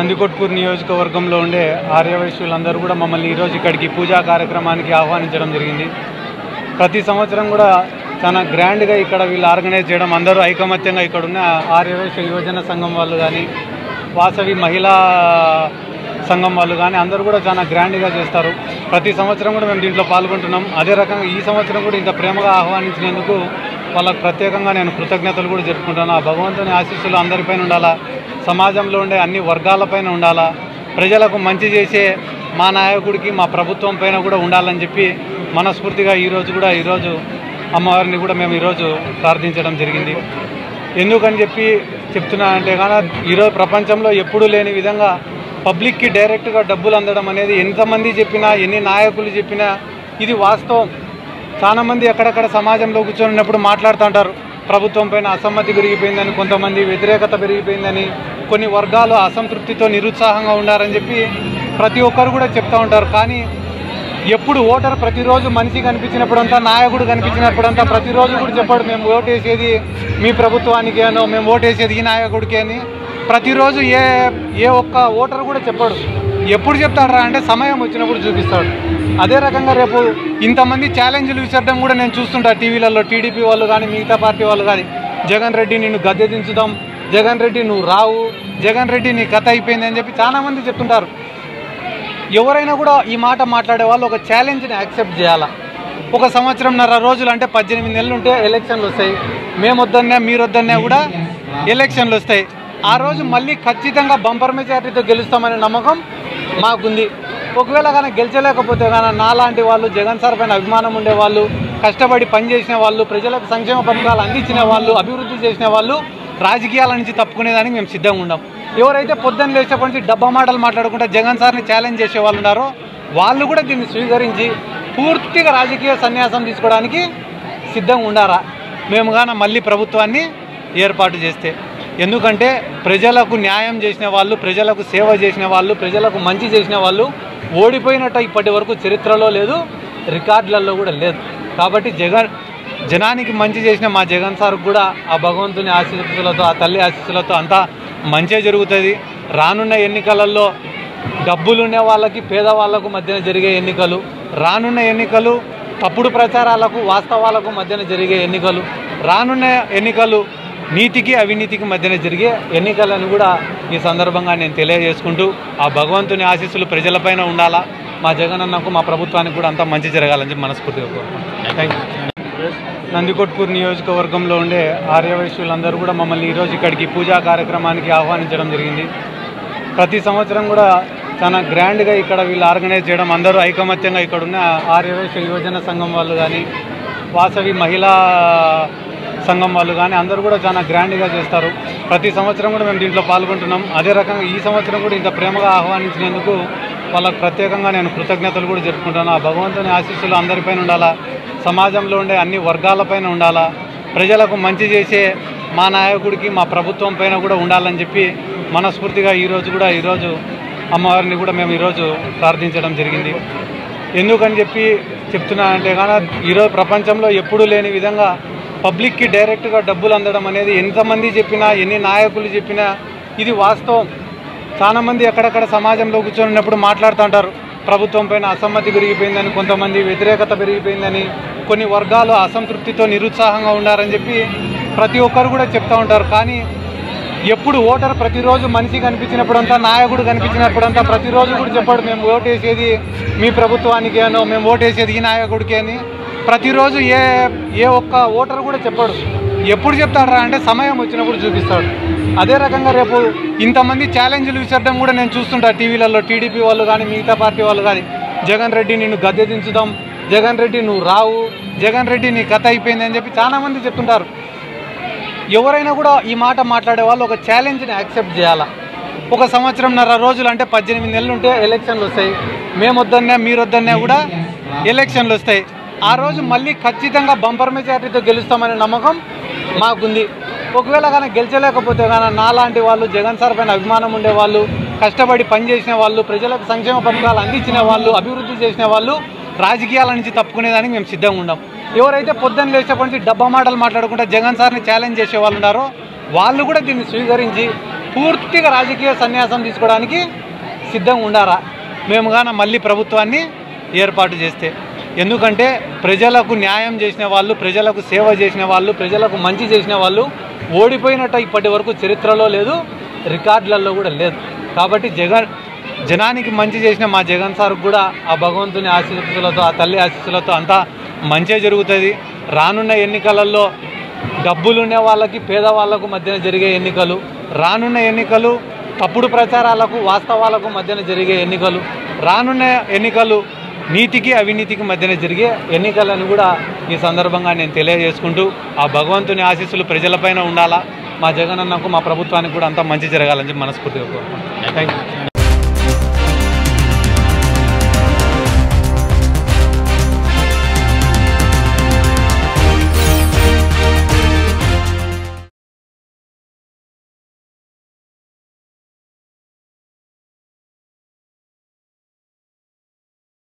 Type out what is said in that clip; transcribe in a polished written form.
నందికొట్కూరు నియోజకవర్గంలో ఉండే ఆర్యవైశ్యులందరూ కూడా మమ్మల్ని ఈరోజు ఇక్కడికి పూజా కార్యక్రమానికి ఆహ్వానించడం జరిగింది. ప్రతి సంవత్సరం కూడా చాలా గ్రాండ్గా ఇక్కడ వీళ్ళు ఆర్గనైజ్ చేయడం, అందరూ ఐకమత్యంగా ఇక్కడ ఉన్న ఆర్యవైశ్య యువజన సంఘం వాళ్ళు కానీ, వాసవి మహిళా సంఘం వాళ్ళు కానీ అందరూ కూడా చాలా గ్రాండ్గా చేస్తారు. ప్రతి సంవత్సరం కూడా మేము దీంట్లో పాల్గొంటున్నాం. అదే రకంగా ఈ సంవత్సరం కూడా ఇంత ప్రేమగా ఆహ్వానించినందుకు వాళ్ళకు ప్రత్యేకంగా నేను కృతజ్ఞతలు కూడా జరుపుకుంటాను. ఆ భగవంతుని ఆశీస్సులు అందరిపైన ఉండాలా, సమాజంలో ఉండే అన్ని వర్గాలపైన ఉండాలా, ప్రజలకు మంచి చేసే మా నాయకుడికి మా ప్రభుత్వం పైన కూడా ఉండాలని చెప్పి మనస్ఫూర్తిగా ఈరోజు అమ్మవారిని కూడా మేము ఈరోజు ప్రార్థించడం జరిగింది. ఎందుకని చెప్పి చెప్తున్నానంటే కానీ ఈరోజు ప్రపంచంలో ఎప్పుడూ లేని విధంగా పబ్లిక్కి డైరెక్ట్గా డబ్బులు అందడం అనేది ఎంతమంది చెప్పినా, ఎన్ని నాయకులు చెప్పినా ఇది వాస్తవం. చాలామంది ఎక్కడెక్కడ సమాజంలో కూర్చొని మాట్లాడుతూ ఉంటారు, ప్రభుత్వం పైన అసమ్మతి పెరిగిపోయిందని, కొంతమంది వ్యతిరేకత పెరిగిపోయిందని, కొన్ని వర్గాలు అసంతృప్తితో నిరుత్సాహంగా ఉన్నారని చెప్పి ప్రతి ఒక్కరు కూడా చెప్తూ ఉంటారు. కానీ ఎప్పుడు ఓటర్ ప్రతిరోజు మనిషి కనిపించినప్పుడంతా, నాయకుడు కనిపించినప్పుడంతా ప్రతిరోజు కూడా చెప్పాడు మేము ఓటేసేది మీ ప్రభుత్వానికి అనో, మేము ఓటేసేది ఈ నాయకుడికి అని ప్రతిరోజు ఏ ఒక్క ఓటర్ కూడా చెప్పాడు. ఎప్పుడు చెప్తాడు అంటే సమయం వచ్చినప్పుడు చూపిస్తాడు. అదే రకంగా రేపు ఇంతమంది ఛాలెంజ్లు విసరడం కూడా నేను చూస్తుంటా టీవీలలో. టీడీపీ వాళ్ళు కానీ, మిగతా పార్టీ వాళ్ళు కానీ, జగన్ రెడ్డి నిన్ను గద్దె దించుదాం, జగన్ రెడ్డి నువ్వు రావు, జగన్ రెడ్డి నీ కథ అయిపోయింది అని చెప్పి చాలామంది చెప్తుంటారు. ఎవరైనా కూడా ఈ మాట మాట్లాడే వాళ్ళు ఒక ఛాలెంజ్ని యాక్సెప్ట్ చేయాలా. 1 సంవత్సరంన్నర రోజులు అంటే 18 నెలలు ఉంటే ఎలక్షన్లు వస్తాయి. మేము వద్దన్నా మీరు వద్దన్నా కూడా ఎలక్షన్లు వస్తాయి. ఆ రోజు మళ్ళీ ఖచ్చితంగా బంపర్ మెజారిటీతో గెలుస్తామనే నమ్మకం మాకుంది. ఒకవేళ కానీ గెలిచలేకపోతే కానీ నాలాంటి వాళ్ళు, జగన్ సార్ పైన అభిమానం ఉండేవాళ్ళు, కష్టపడి పనిచేసిన వాళ్ళు, ప్రజలకు సంక్షేమ పథకాలు అందించిన వాళ్ళు, అభివృద్ధి చేసిన వాళ్ళు రాజకీయాల నుంచి తప్పుకునేదానికి మేము సిద్ధంగా ఉన్నాం. ఎవరైతే పొద్దున్న లేచేప్పటి నుంచి డబ్బా మాటలు మాట్లాడుకుంటా జగన్ సార్ని ఛాలెంజ్ చేసే వాళ్ళు ఉన్నారో వాళ్ళు కూడా దీన్ని స్వీకరించి పూర్తిగా రాజకీయ సన్యాసం తీసుకోవడానికి సిద్ధంగా ఉండారా మేము కానీ మళ్ళీ ప్రభుత్వాన్ని ఏర్పాటు చేస్తే. ఎందుకంటే ప్రజలకు న్యాయం చేసిన వాళ్ళు, ప్రజలకు సేవ చేసిన వాళ్ళు, ప్రజలకు మంచి చేసిన వాళ్ళు ఓడిపోయినట్టు ఇప్పటి వరకు చరిత్రలో లేదు, రికార్డులలో కూడా లేదు. కాబట్టి జనానికి మంచి చేసిన మా జగన్ సార్ కూడా ఆ భగవంతుని ఆశీస్సులతో, ఆ తల్లి ఆశీస్సులతో అంతా మంచి జరుగుతుంది. రానున్న ఎన్నికలలో డబ్బులున్న వాళ్ళకి, పేదవాళ్లకు మధ్యన జరిగే ఎన్నికలు, రానున్న ఎన్నికలు తప్పుడు ప్రచారాలకు, వాస్తవాలకు మధ్యన జరిగే ఎన్నికలు, రానున్న ఎన్నికలు నీతికి అవినీతికి మధ్యన జరిగే ఎన్నికలను కూడా ఈ సందర్భంగా నేను తెలియజేసుకుంటూ ఆ భగవంతుని ఆశీస్సులు ప్రజలపైన ఉండాలా, మా జగనన్నకు మా ప్రభుత్వానికి కూడా అంతా మంచి జరగాలని చెప్పి మనస్ఫూర్తిగా కోరుకుంటున్నాను. Thank you. నందికొట్కూరు నియోజకవర్గంలో ఉండే ఆర్యవైశ్యులందరూ కూడా మమ్మల్ని ఈరోజు ఇక్కడికి పూజా కార్యక్రమానికి ఆహ్వానించడం జరిగింది. ప్రతి సంవత్సరం కూడా చాలా గ్రాండ్గా ఇక్కడ వీళ్ళు ఆర్గనైజ్ చేయడం, అందరూ ఐకమత్యంగా ఇక్కడ ఉన్న ఆర్యవైశ్య యువజన సంఘం వాళ్ళు కానీ, వాసవి మహిళా సంఘం వాళ్ళు కానీ అందరూ కూడా చాలా గ్రాండ్గా చేస్తారు. ప్రతి సంవత్సరం కూడా మేము దీంట్లో పాల్గొంటున్నాం. అదే రకంగా ఈ సంవత్సరం కూడా ఇంత ప్రేమగా ఆహ్వానించినందుకు వాళ్ళకు ప్రత్యేకంగా నేను కృతజ్ఞతలు కూడా జరుపుకుంటాను. ఆ భగవంతుని ఆశీస్సులు అందరిపైన ఉండాలా, సమాజంలో ఉండే అన్ని వర్గాలపైన ఉండాలా, ప్రజలకు మంచి చేసే మా నాయకుడికి మా ప్రభుత్వం పైన కూడా ఉండాలని చెప్పి మనస్ఫూర్తిగా ఈరోజు అమ్మవారిని కూడా మేము ఈరోజు ప్రార్థించడం జరిగింది. ఎందుకని చెప్పి చెప్తున్నానంటే కానీ ఈరోజు ప్రపంచంలో ఎప్పుడూ లేని విధంగా పబ్లిక్కి డైరెక్ట్గా డబ్బులు అందడం అనేది ఎంతమంది చెప్పినా, ఎన్ని నాయకులు చెప్పినా ఇది వాస్తవం. చాలామంది ఎక్కడెక్కడ సమాజంలో కూర్చొని మాట్లాడుతూ ఉంటారు, ప్రభుత్వం పైన అసమ్మతి పెరిగిపోయిందని, కొంతమంది వ్యతిరేకత పెరిగిపోయిందని, కొన్ని వర్గాలు అసంతృప్తితో నిరుత్సాహంగా ఉన్నారని చెప్పి ప్రతి ఒక్కరు కూడా చెప్తూ ఉంటారు. కానీ ఎప్పుడు ఓటర్ ప్రతిరోజు మనిషి కనిపించినప్పుడంతా, నాయకుడు కనిపించినప్పుడంతా ప్రతిరోజు కూడా చెప్పాడు మేము ఓటేసేది మీ ప్రభుత్వానికి అనో, మేము ఓటేసేది ఈ నాయకుడికి అని ప్రతిరోజు ఏ ఒక్క ఓటర్ కూడా చెప్పాడు. ఎప్పుడు చెప్తాడు అంటే సమయం వచ్చినప్పుడు చూపిస్తాడు. అదే రకంగా రేపు ఇంతమంది ఛాలెంజ్లు విసరడం కూడా నేను చూస్తుంటా టీవీలలో. టీడీపీ వాళ్ళు కానీ, మిగతా పార్టీ వాళ్ళు కానీ, జగన్ రెడ్డి నిన్ను గద్దె దించుదాం, జగన్ రెడ్డి నువ్వు రావు, జగన్ రెడ్డి నీ కథ అయిపోయింది అని చెప్పి చాలామంది చెప్తుంటారు. ఎవరైనా కూడా ఈ మాట మాట్లాడే వాళ్ళు ఒక ఛాలెంజ్ని యాక్సెప్ట్ చేయాలా. 1 సంవత్సరంన్నర రోజులు అంటే 18 నెలలు ఉంటే ఎలక్షన్లు వస్తాయి. మేము వద్దన్నా మీరు వద్దన్నా కూడా ఎలక్షన్లు వస్తాయి. ఆ రోజు మళ్ళీ ఖచ్చితంగా బంపర్ మెజారిటీతో గెలుస్తామనే నమ్మకం మాకుంది. ఒకవేళ కానీ గెలిచలేకపోతే కానీ నాలాంటి వాళ్ళు, జగన్ సార్ పైన అభిమానం ఉండేవాళ్ళు, కష్టపడి పనిచేసిన వాళ్ళు, ప్రజలకు సంక్షేమ పథకాలు అందించిన వాళ్ళు, అభివృద్ధి చేసిన వాళ్ళు రాజకీయాల నుంచి తప్పుకునేదానికి మేము సిద్ధంగా ఉన్నాం. ఎవరైతే పొద్దున్న లేచేప్పటి నుంచి డబ్బా మాటలు మాట్లాడుకుంటా జగన్ సార్ని ఛాలెంజ్ చేసే వాళ్ళు ఉన్నారో వాళ్ళు కూడా దీన్ని స్వీకరించి పూర్తిగా రాజకీయ సన్యాసం తీసుకోవడానికి సిద్ధంగా ఉండారా మేము గాన మళ్ళీ ప్రభుత్వాన్ని ఏర్పాటు చేస్తే. ఎందుకంటే ప్రజలకు న్యాయం చేసిన వాళ్ళు, ప్రజలకు సేవ చేసిన వాళ్ళు, ప్రజలకు మంచి చేసిన వాళ్ళు ఓడిపోయినట్టు ఇప్పటి వరకు చరిత్రలో లేదు, రికార్డులలో కూడా లేదు. కాబట్టి జనానికి మంచి చేసిన మా జగన్ సార్కు కూడా ఆ భగవంతుని ఆశీస్సులతో, ఆ తల్లి ఆశీస్సులతో అంతా మంచి జరుగుతుంది. రానున్న ఎన్నికలలో డబ్బులున్న వాళ్ళకి పేదవాళ్లకు మధ్యన జరిగే ఎన్నికలు, రానున్న ఎన్నికలు తప్పుడు ప్రచారాలకు వాస్తవాలకు మధ్యన జరిగే ఎన్నికలు, రానున్న ఎన్నికలు నీతికి అవినీతికి మధ్యన జరిగే ఎన్నికలను కూడా ఈ సందర్భంగా నేను తెలియజేసుకుంటూ ఆ భగవంతుని ఆశీస్సులు ప్రజలపైన ఉండాలా, మా జగన్ అన్నకు మా ప్రభుత్వానికి కూడా అంతా మంచి జరగాలని చెప్పి మనస్ఫూర్తిగా కోరుకుంటున్నాను. Thank you.